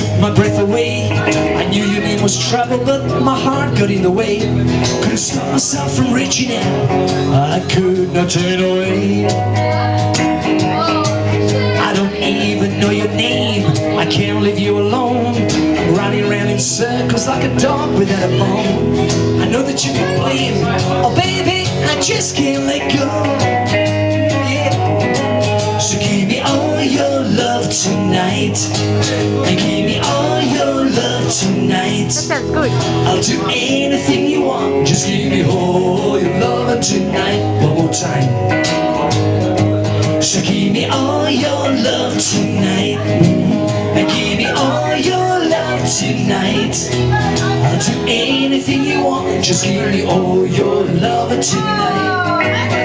took my breath away. I knew your name was trouble, but my heart got in the way. Couldn't stop myself from reaching out, I could not turn away. I don't even know your name, I can't leave you alone. I'm running around in circles like a dog without a bone. I know that you can blame, oh baby, I just can't let go. Yeah. So give me all your love tonight, and give me all your love tonight. That sounds good. I'll do anything you want, just give me all your love tonight. One more time. So give me all your love tonight, and give me all your love tonight. I'll do anything you want, just give me all your love tonight.